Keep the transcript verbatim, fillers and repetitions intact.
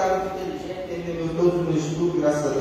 cara muito inteligente, entendeu todos os meus estudos, graças a Deus.